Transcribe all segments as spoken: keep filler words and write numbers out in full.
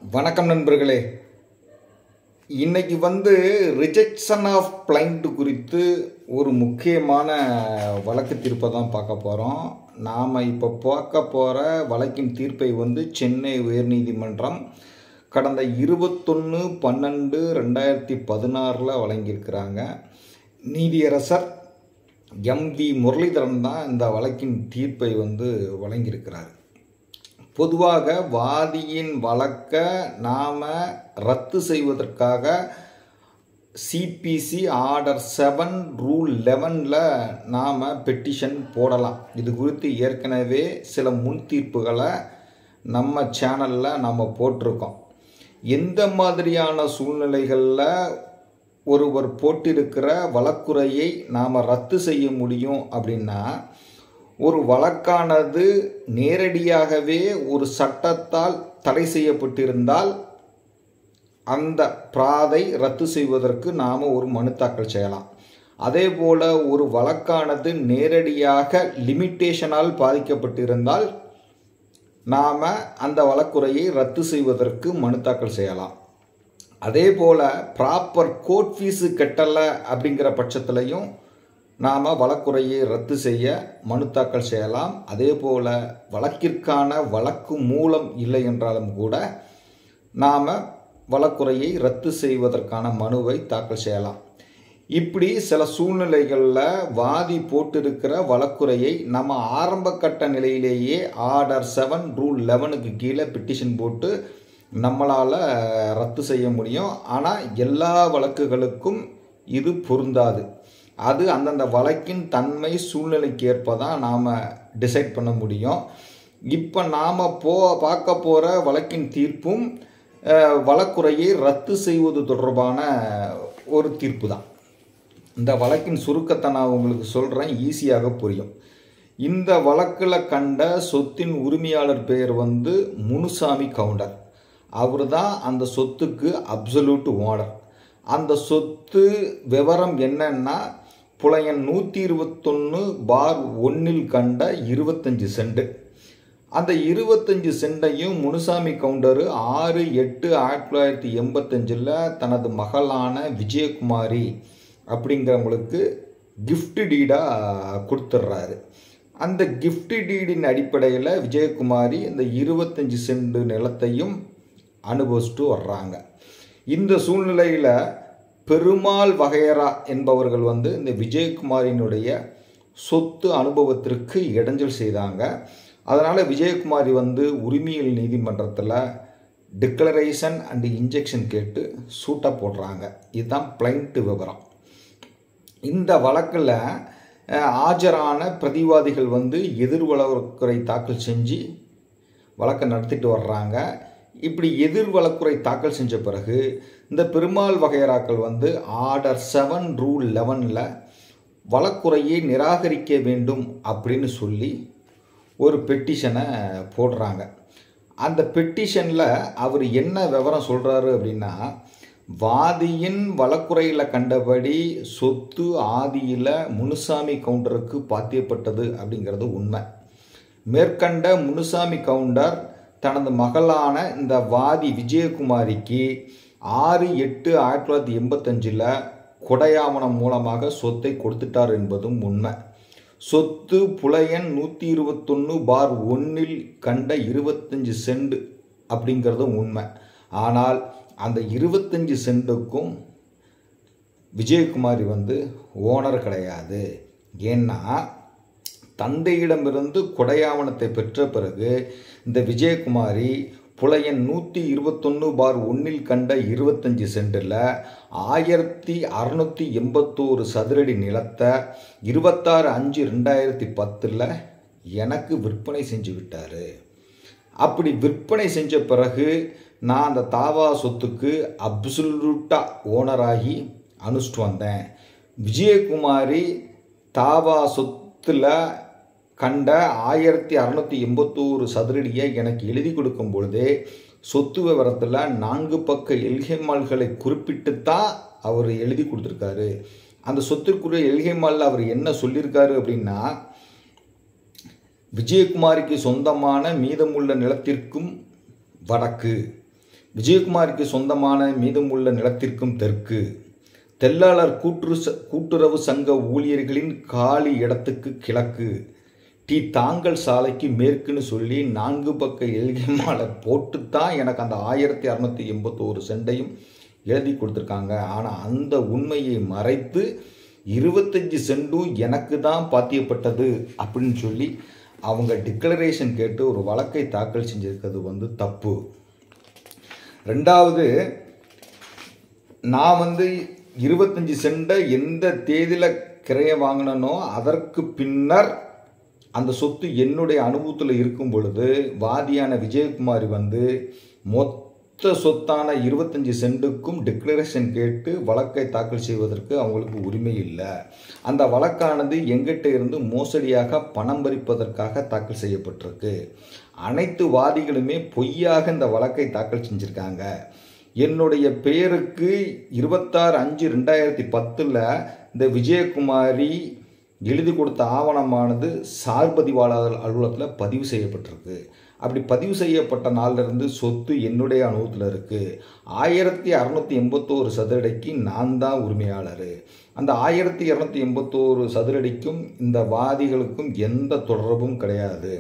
வணக்கம் நண்பர்களே. இன்னைக்கு வந்து ரிஜெக்ஷன் ஆஃப் பிளைண்ட் குறித்து ஒரு முக்கியமான வழக்கு தீர்ப்பை தான் பார்க்க போகிறோம். நாம் இப்போ பார்க்க போகிற வழக்கின் தீர்ப்பை வந்து சென்னை உயர்நீதிமன்றம் கடந்த இருபத்தொன்று பன்னெண்டு ரெண்டாயிரத்தி பதினாறில் வழங்கியிருக்கிறாங்க. நீதியரசர் எம் வி முரளிதரன் தான் இந்த வழக்கின் தீர்ப்பை வந்து வழங்கியிருக்கிறார். பொதுவாக வாதியின் வழக்கை நாம் ரத்து செய்வதற்காக சிபிசி ஆர்டர் செவன் ரூல் லெவனில் நாம் பெட்டிஷன் போடலாம். இது குறித்து ஏற்கனவே சில முன் தீர்ப்புகளை நம்ம சேனலில் நம்ம போட்டிருக்கோம். எந்த மாதிரியான சூழ்நிலைகளில் ஒருவர் போட்டிருக்கிற வழக்குரையை நாம் ரத்து செய்ய முடியும் அப்படின்னா, ஒரு வழக்கானது நேரடியாகவே ஒரு சட்டத்தால் தடை செய்யப்பட்டிருந்தால் அந்த பிராதை ரத்து செய்வதற்கு நாம் ஒரு மனு தாக்கல் செய்யலாம். அதே போல் ஒரு வழக்கானது நேரடியாக லிமிட்டேஷனால் பாதிக்கப்பட்டிருந்தால் நாம் அந்த வழக்குரையை ரத்து செய்வதற்கு மனு தாக்கல் செய்யலாம். அதே போல் ப்ராப்பர் கோர்ட் ஃபீஸு கட்டலை அப்படிங்கிற பட்சத்துலையும் நாம் வழக்குரையை ரத்து செய்ய மனு தாக்கல் செய்யலாம். அதே போல் வழக்கிற்கான வழக்கு மூலம் இல்லை என்றாலும் கூட நாம் வழக்குரையை ரத்து செய்வதற்கான மனுவை தாக்கல் செய்யலாம். இப்படி சில சூழ்நிலைகளில் வாதி போட்டிருக்கிற வழக்குரையை நம்ம ஆரம்ப கட்ட நிலையிலேயே ஆர்டர் செவன் ரூல் லெவனுக்கு கீழே பெட்டிஷன் போட்டு நம்மளால் ரத்து செய்ய முடியும். ஆனால் எல்லா வழக்குகளுக்கும் இது பொருந்தாது. அது அந்தந்த வழக்கின் தன்மை சூழ்நிலைக்கு ஏற்ப தான் நாம் டிசைட் பண்ண முடியும். இப்போ நாம் போ பார்க்க போகிற வழக்கின் தீர்ப்பும் வழக்குரையை ரத்து செய்வது தொடர்பான ஒரு தீர்ப்பு தான். இந்த வழக்கின் சுருக்கத்தை நான் உங்களுக்கு சொல்கிறேன், ஈஸியாக புரியும். இந்த வழக்கில் கண்ட சொத்தின் உரிமையாளர் பெயர் வந்து முனுசாமி கவுண்டர். அவர் தான் அந்த சொத்துக்கு அப்சல்யூட் ஓனர். அந்த சொத்து விவரம் என்னன்னா, புலையன் நூற்றி இருபத்தொன்று பார் ஒன்றில் கண்ட இருபத்தஞ்சி சென்ட். அந்த இருபத்தஞ்சி சென்டையும் முனுசாமி கவுண்டரு ஆறு எட்டு ஆயிரத்தி தொள்ளாயிரத்தி எண்பத்தஞ்சில் தனது மகளான விஜயகுமாரி அப்படிங்கிறவங்களுக்கு கிஃப்ட் டீடாக கொடுத்துட்றாரு. அந்த கிஃப்ட் டீடின் அடிப்படையில் விஜயகுமாரி இந்த இருபத்தஞ்சி சென்ட் நிலத்தையும் அனுபவிச்சுட்டு வர்றாங்க. இந்த சூழ்நிலையில் பெருமாள் வகையரா என்பவர்கள் வந்து இந்த விஜயகுமாரினுடைய சொத்து அனுபவத்திற்கு இடைஞ்சல் செய்தாங்க. அதனால் விஜயகுமாரி வந்து உரிமையியல் நீதிமன்றத்தில் டிக்ளரேஷன் அண்டு இன்ஜெக்ஷன் கேட்டு சூட்டாக போடுறாங்க. இதுதான் பிளைண்ட் விவரம். இந்த வழக்கில் ஆஜரான பிரதிவாதிகள் வந்து எதிர் வழக்குரை தாக்கல் செஞ்சு வழக்கை நடத்திட்டு வர்றாங்க. இப்படி எதிர் வழக்குரை தாக்கல் செஞ்ச பிறகு இந்த பெருமாள் வகையராக்கள் வந்து ஆர்டர் செவன் ரூல் லெவனில் வழக்குரையை நிராகரிக்க வேண்டும் அப்படின்னு சொல்லி ஒரு பெட்டிஷனை போடுறாங்க. அந்த பெட்டிஷனில் அவர் என்ன விவரம் சொல்கிறாரு அப்படின்னா, வாதியின் வழக்குரையில் கண்டபடி சொத்து ஆதியில் முனுசாமி கவுண்டருக்கு பாத்தியப்பட்டது அப்படிங்கிறது உண்மை. மேற்கண்ட முனுசாமி கவுண்டர் தனது மகளான இந்த வாதி விஜயகுமாரிக்கு ஆறு எட்டு ஆயிரத்தி தொள்ளாயிரத்தி எண்பத்தஞ்சில் கொடையாவணம் மூலமாக சொத்தை கொடுத்துட்டார் என்பதும் உண்மை. சொத்து புலையன் நூற்றி இருபத்தொன்று பார் ஒன்றில் கண்ட இருபத்தஞ்சி சென்ட் அப்படிங்கிறதும் உண்மை. ஆனால் அந்த இருபத்தஞ்சி சென்ட்டுக்கும் விஜயகுமாரி வந்து ஓனர் கிடையாது. ஏன்னா தந்தையிடமிருந்து கொடையாவணத்தை பெற்ற பிறகு இந்த விஜயகுமாரி புலையன் நூற்றி இருபத்தொன்று பார் ஒன்றில் கண்ட இருபத்தஞ்சி சென்டில் ஆயிரத்தி அறுநூற்றி எண்பத்தோரு சதுரடி நிலத்தை இருபத்தாறு அஞ்சு ரெண்டாயிரத்தி பத்தில் எனக்கு விற்பனை செஞ்சு விட்டார். அப்படி விற்பனை செஞ்ச பிறகு நான் அந்த தாவா சொத்துக்கு அப்சல்யூட்டாக ஓனராகி அனுஷ்டிட்டு வந்தேன். விஜயகுமாரி தாவா சொத்தில் கண்ட ஆயிரத்தி அறநூற்றி எண்பத்தோரு சதுரடியை எனக்கு எழுதி கொடுக்கும் பொழுதே சொத்து விவரத்தில் நான்கு பக்க எல்கைமால்களை குறிப்பிட்டு தான் அவர் எழுதி கொடுத்துருக்காரு. அந்த சொத்திற்குரிய எல்கைமாலில் அவர் என்ன சொல்லியிருக்காரு அப்படின்னா, விஜயகுமாரிக்கு சொந்தமான மீதமுள்ள நிலத்திற்கும் வடக்கு, விஜயகுமாருக்கு சொந்தமான மீதமுள்ள நிலத்திற்கும் தெற்கு, தெல்லாளர் கூட்டுறு கூட்டுறவு சங்க ஊழியர்களின் காலி இடத்துக்கு கிழக்கு, டி தாங்கல் சாலைக்கு மேற்குன்னு சொல்லி நான்கு பக்க எழுகை மாலை போட்டு தான் எனக்கு அந்த ஆயிரத்தி அறநூற்றி எண்பத்தோரு சென்டையும் எழுதி கொடுத்துருக்காங்க. ஆனால் அந்த உண்மையை மறைத்து இருபத்தஞ்சி சென்டும் எனக்கு தான் பாத்தியப்பட்டது அப்படின்னு சொல்லி அவங்க டிக்ளரேஷன் கேட்டு ஒரு வழக்கை தாக்கல் செஞ்சிருக்கிறது வந்து தப்பு. ரெண்டாவது, நான் வந்து இருபத்தஞ்சி சென்டை எந்த தேதியில் கிரைய வாங்கினனோ அதற்கு பின்னர் அந்த சொத்து என்னுடைய அனுபவத்தில் இருக்கும் பொழுது வாதியான விஜயகுமாரி வந்து மொத்த சொத்தான இருபத்தஞ்சி சென்ட்டுக்கும் டிக்ளரேஷன் கேட்டு வழக்கை தாக்கல் செய்வதற்கு அவங்களுக்கு உரிமை இல்லை. அந்த வழக்கானது எங்கிட்ட இருந்து மோசடியாக பணம் பறிப்பதற்காக தாக்கல் செய்யப்பட்டிருக்கு. அனைத்து வாதிகளுமே பொய்யாக இந்த வழக்கை தாக்கல் செஞ்சுருக்காங்க. என்னுடைய பெயருக்கு இருபத்தாறு அஞ்சு ரெண்டாயிரத்தி பத்தில் இந்த விஜயகுமாரி எழுதி கொடுத்த ஆவணமானது சார்பதிவாளர் அலுவலகத்தில் பதிவு செய்யப்பட்டிருக்கு. அப்படி பதிவு செய்யப்பட்ட நாளிலிருந்து சொத்து என்னுடைய அனுபவத்தில் இருக்குது. ஆயிரத்தி அறநூற்றி எண்பத்தோரு சதுரடிக்கு நான் தான் உரிமையாளர். அந்த ஆயிரத்தி இரநூத்தி எண்பத்தோரு சதுரடிக்கும் இந்த வாதிகளுக்கும் எந்த தொடர்பும் கிடையாது.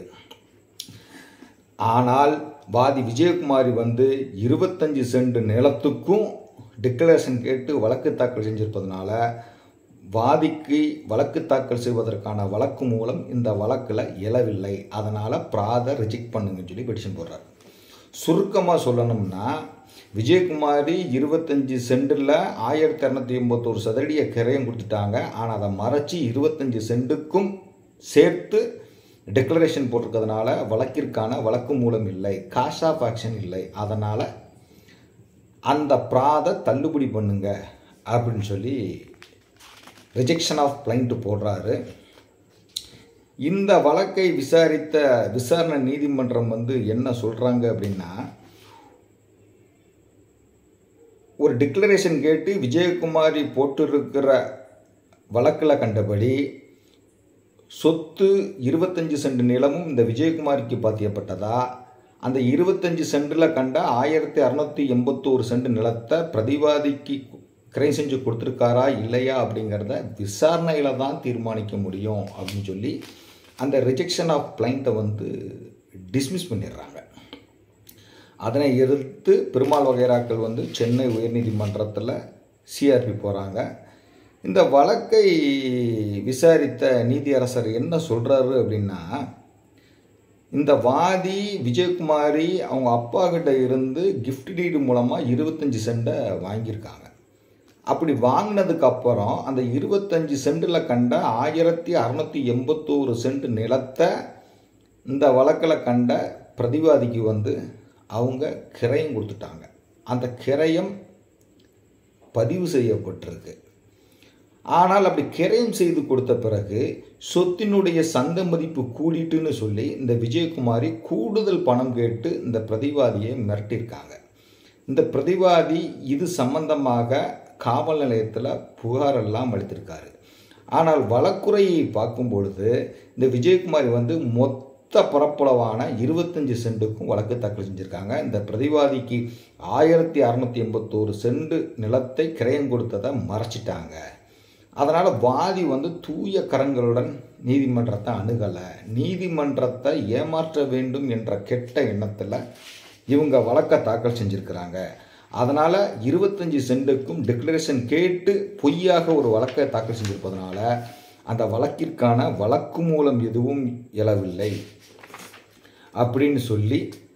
ஆனால் வாதி விஜயகுமாரி வந்து இருபத்தஞ்சி சென்ட் நிலத்துக்கும் டிக்ளரேஷன் கேட்டு வழக்கு தாக்கல் செஞ்சிருப்பதனால வாதிக்கு வழக்கு தாக்கல் செய்வதற்கான வழக்கு மூலம் இந்த வழக்கில் எழவில்லை. அதனால் ப்ராதை ரிஜெக்ட் பண்ணுங்கன்னு சொல்லி பெட்டிஷன் போடுறார். சுருக்கமாக சொல்லணும்னா விஜயகுமாரி இருபத்தஞ்சி சென்டில் ஆயிரத்தி இரநூத்தி எண்பத்தோரு சதுரடியை கிரையம் கொடுத்துட்டாங்க. ஆனால் அதை மறைச்சி இருபத்தஞ்சி சென்ட்டுக்கும் சேர்த்து டிக்ளரேஷன் போட்டிருக்கிறதுனால வழக்கிற்கான வழக்கு மூலம் இல்லை, காஷ் ஆஃப் ஆக்ஷன் இல்லை. அதனால் அந்த ப்ராதை தள்ளுபடி பண்ணுங்க அப்படின்னு சொல்லி ரிஜெக்ஷன் ஆஃப் பிளைண்ட் போடுறாரு. இந்த வழக்கை விசாரித்த விசாரணை நீதிமன்றம் வந்து என்ன சொல்கிறாங்க அப்படின்னா, ஒரு டிக்ளரேஷன் கேட்டு விஜயகுமாரி போட்டிருக்கிற வழக்கில் கண்டபடி சொத்து இருபத்தஞ்சி சென்ட் நிலமும் இந்த விஜயகுமாரிக்கு பாத்தியப்பட்டதா, அந்த இருபத்தஞ்சி சென்டில் கண்ட ஆயிரத்தி அறநூற்றி எண்பத்தோரு சென்ட் நிலத்தை பிரதிவாதிக்கு கிரை செஞ்சு கொடுத்துருக்காரா இல்லையா அப்படிங்கிறத விசாரணையில் தான் தீர்மானிக்க முடியும் அப்படின்னு சொல்லி அந்த ரிஜெக்ஷன் ஆஃப் பிளைண்ட்டை வந்து டிஸ்மிஸ் பண்ணிடுறாங்க. அதனை எதிர்த்து பெருமாள் வகைராக்கள் வந்து சென்னை உயர்நீதிமன்றத்தில் சிஆர்பி போகிறாங்க. இந்த வழக்கை விசாரித்த நீதியரசர் என்ன சொல்கிறாரு அப்படின்னா, இந்த வாதி விஜயகுமாரி அவங்க அப்பா கிட்ட இருந்து கிஃப்ட் டீடு மூலமாக இருபத்தஞ்சி சென்ட்டை வாங்கியிருக்காங்க. அப்படி வாங்கினதுக்கு அப்புறம் அந்த இருபத்தஞ்சி சென்டில் கண்ட ஆயிரத்தி அறநூற்றி எண்பத்தோரு சென்ட் நிலத்தை இந்த வழக்கில் கண்ட பிரதிவாதிக்கு வந்து அவங்க கிரயம் கொடுத்துட்டாங்க. அந்த கிரயம் பதிவு செய்யப்பட்டிருக்கு. ஆனால் அப்படி கிரயம் செய்து கொடுத்த பிறகு சொத்தினுடைய சந்தை மதிப்பு கூடிட்டுன்னு சொல்லி இந்த விஜயகுமாரி கூடுதல் பணம் கேட்டு இந்த பிரதிவாதியை மிரட்டியிருக்காங்க. இந்த பிரதிவாதி இது சம்பந்தமாக காவல் நிலையத்தில் புகாரெல்லாம் அளித்திருக்காரு. ஆனால் வழக்குறையை பார்க்கும் பொழுது இந்த விஜயகுமாரி வந்து மொத்த பரப்பளவான இருபத்தஞ்சி சென்ட்டுக்கும் வழக்கு தாக்கல் செஞ்சுருக்காங்க. இந்த பிரதிவாதிக்கு ஆயிரத்தி அறநூற்றி எண்பத்தோரு சென்ட் நிலத்தை கிரயம் கொடுத்ததை மறைச்சிட்டாங்க. அதனால் வாதி வந்து தூய கரங்களுடன் நீதிமன்றத்தை அணுகலை. நீதிமன்றத்தை ஏமாற்ற வேண்டும் என்ற கெட்ட எண்ணத்தில் இவங்க வழக்கை தாக்கல் செஞ்சுருக்கிறாங்க. அதனால் இருபத்தஞ்சி சென்ட்டுக்கும் டிக்ளரேஷன் கேட்டு பொய்யாக ஒரு வழக்கை தாக்கல் செஞ்சிருப்பதனால அந்த வழக்கிற்கான வழக்கு மூலம் எதுவும் எழவில்லை அப்படின்னு சொல்லி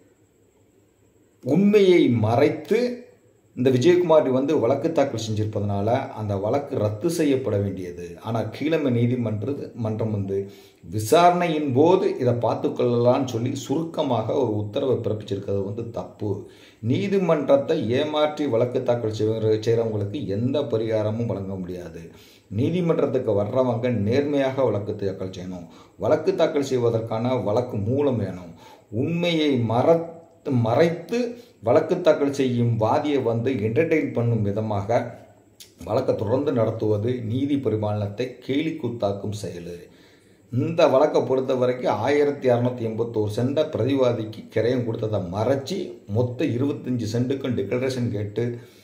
உண்மையை மறைத்து இந்த விஜயகுமாரி வந்து வழக்கு தாக்கல் செஞ்சிருப்பதனால அந்த வழக்கு ரத்து செய்யப்பட வேண்டியது. ஆனால் கீழமை நீதிமன்ற மன்றம் வந்து விசாரணையின் போது இதை பார்த்து கொள்ளலான்னு சொல்லி சுருக்கமாக ஒரு உத்தரவை பிறப்பிச்சிருக்கிறது வந்து தப்பு. நீதிமன்றத்தை ஏமாற்றி வழக்கு தாக்கல் செய்கிறவங்களுக்கு எந்த பரிகாரமும் வழங்க முடியாது. நீதிமன்றத்துக்கு வர்றவங்க நேர்மையாக வழக்கு தாக்கல் செய்யணும். வழக்கு தாக்கல் செய்வதற்கான வழக்கு மூலம் வேணும். உண்மையை மற மறைத்து வழக்கு தாக்கல் செய்யும் வாதியை வந்து என்டர்டெயின் பண்ணும் விதமாக வழக்கை தொடர்ந்து நடத்துவது நீதி பரிபாலனத்தை கேலி கூத்தாக்கும் செயல். இந்த வழக்கை பொறுத்த வரைக்கும் ஆயிரத்தி அறநூற்றி எண்பத்தோரு சென்டை பிரதிவாதிக்கு கிரயம் கொடுத்ததை மறைச்சி மொத்த இருபத்தஞ்சி சென்ட்டுக்கும் டிக்ளரேஷன் கேட்டு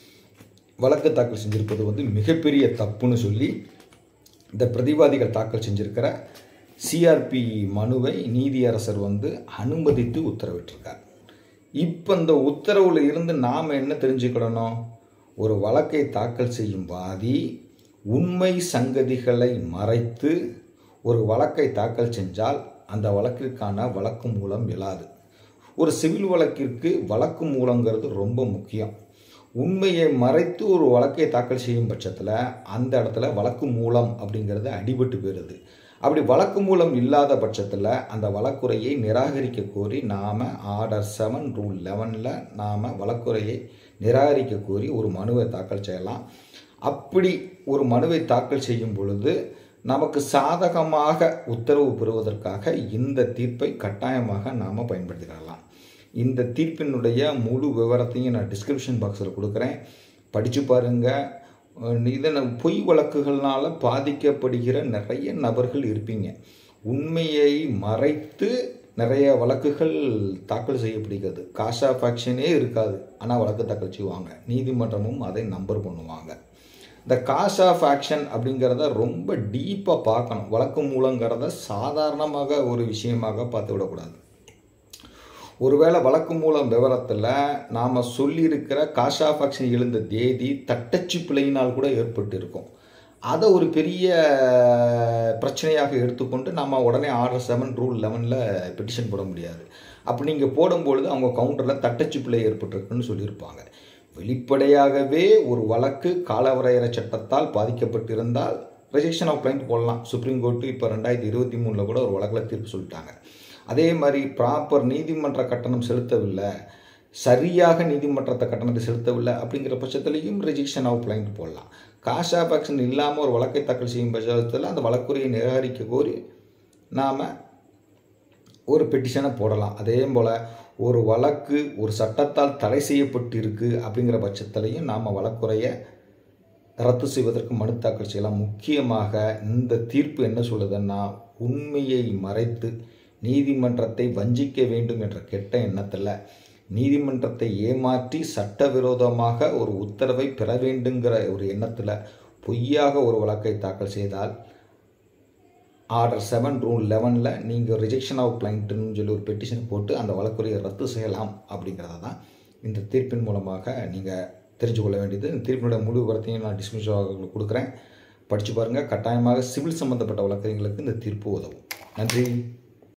வழக்கு தாக்கல் செஞ்சுருப்பது வந்து மிகப்பெரிய தப்புன்னு சொல்லி இந்த பிரதிவாதிகள் தாக்கல் செஞ்சுருக்கிற சிஆர்பி மனுவை நீதியரசர் வந்து அனுமதித்து உத்தரவிட்டிருக்கார். இப்போ இந்த உத்தரவில் இருந்து நாம் என்ன தெரிஞ்சுக்கிடணும்? ஒரு வழக்கை தாக்கல் செய்யும் வாதி உண்மை சங்கதிகளை மறைத்து ஒரு வழக்கை தாக்கல் செஞ்சால் அந்த வழக்கிற்கான வழக்கு மூலம் இயலாது. ஒரு சிவில் வழக்கிற்கு வழக்கு மூலங்கிறது ரொம்ப முக்கியம். உண்மையை மறைத்து ஒரு வழக்கை தாக்கல் செய்யும் பட்சத்தில் அந்த இடத்துல வழக்கு மூலம் அப்படிங்கிறது அடிபட்டு போயிடுது. அப்படி வழக்கு மூலம் இல்லாத பட்சத்தில் அந்த வழக்குரையை நிராகரிக்க கோரி நாம் ஆர்டர் செவன் ரூல் லெவனில் நாம் வழக்குரையை நிராகரிக்க கோரி ஒரு மனுவை தாக்கல் செய்யலாம். அப்படி ஒரு மனுவை தாக்கல் செய்யும் பொழுது நமக்கு சாதகமாக உத்தரவு பெறுவதற்காக இந்த தீர்ப்பை கட்டாயமாக நாம் பயன்படுத்திக்கலாம். இந்த தீர்ப்பினுடைய முழு விவரத்தையும் நான் டிஸ்கிரிப்ஷன் பாக்ஸில் கொடுக்குறேன், படித்து பாருங்கள். இதனை பொய் வழக்குகள்னால் பாதிக்கப்படுகிற நிறைய நபர்கள் இருப்பீங்க. உண்மையை மறைத்து நிறைய வழக்குகள் தாக்கல் செய்யப்படுகிறது. காஸ் ஆஃப் ஆக்ஷனே இருக்காது, ஆனால் வழக்கு தாக்கல் செய்வாங்க. நீதிமன்றமும் அதை நம்பர் பண்ணுவாங்க. இந்த காஸ் ஆஃப் ஆக்ஷன் அப்படிங்கிறத ரொம்ப டீப்பாக பார்க்கணும். வழக்கு மூலங்கிறத சாதாரணமாக ஒரு விஷயமாக பார்த்து விடக்கூடாது. ஒருவேளை வழக்கு மூலம் விவரத்தில் நாம் சொல்லியிருக்கிற காஸ் ஆஃப் ஆக்ஷன் எழுந்த தேதி தட்டச்சு பிழையினால் கூட ஏற்பட்டு இருக்கும். அதை ஒரு பெரிய பிரச்சனையாக எடுத்துக்கொண்டு நம்ம உடனே ஆர்டர் செவன் ரூல் லெவனில் பெட்டிஷன் போட முடியாது. அப்போ நீங்கள் போடும்பொழுது அவங்க கவுண்டரில் தட்டச்சு பிழை ஏற்பட்டிருக்குன்னு சொல்லியிருப்பாங்க. வெளிப்படையாகவே ஒரு வழக்கு காலவரையறை சட்டத்தால் பாதிக்கப்பட்டிருந்தால் ரெஜெக்ஷன் ஆஃப் பிளைண்ட் போடலாம். சுப்ரீம் கோர்ட்டு இப்போ ரெண்டாயிரத்தி இருபத்தி மூணில் கூட ஒரு வழக்கில் தீர்ப்பு சொல்லிட்டாங்க. அதே மாதிரி ப்ராப்பர் நீதிமன்ற கட்டணம் செலுத்தவில்லை, சரியாக நீதிமன்றத்தை கட்டணத்தை செலுத்தவில்லை அப்படிங்கிற பட்சத்துலேயும் ரெஜெக்ஷன் ஆஃப் பிளைண்ட் போடலாம். காஸ் ஆஃப் ஆக்ஷன் இல்லாமல் ஒரு வழக்கை தாக்கல் செய்யும் பட்சத்தில் அந்த வழக்குரையை நிராகரிக்க கோரி நாம் ஒரு பெட்டிஷனை போடலாம். அதே போல் ஒரு வழக்கு ஒரு சட்டத்தால் தடை செய்யப்பட்டு இருக்குது அப்படிங்கிற பட்சத்துலையும் நாம் வழக்குரையை ரத்து செய்வதற்கு மனு தாக்கல் செய்யலாம். முக்கியமாக இந்த தீர்ப்பு என்ன சொல்லுதுன்னா, உண்மையை மறைத்து நீதிமன்றத்தை வஞ்சிக்க வேண்டும் என்ற கெட்ட எண்ணத்தில் நீதிமன்றத்தை ஏமாற்றி சட்டவிரோதமாக ஒரு உத்தரவை பெற வேண்டுங்கிற ஒரு எண்ணத்தில் பொய்யாக ஒரு வழக்கை தாக்கல் செய்தால் ஆர்டர் செவன் ரூல் லெவனில் நீங்கள் ரிஜெக்ஷன் ஆஃப் பிளைண்ட்டுன்னு சொல்லி ஒரு பெட்டிஷன் போட்டு அந்த வழக்குரையை ரத்து செய்யலாம். அப்படிங்கிறத தான் இந்த தீர்ப்பின் மூலமாக நீங்கள் தெரிஞ்சு கொள்ள வேண்டியது. இந்த தீர்ப்பினுடைய முழு விவரத்தையும் நான் டிஸ்கிரிப்ஷன் கொடுக்குறேன், படித்து பாருங்கள். கட்டாயமாக சிவில் சம்பந்தப்பட்ட வழக்கறிஞர்களுக்கு இந்த தீர்ப்பு உதவும். நன்றி.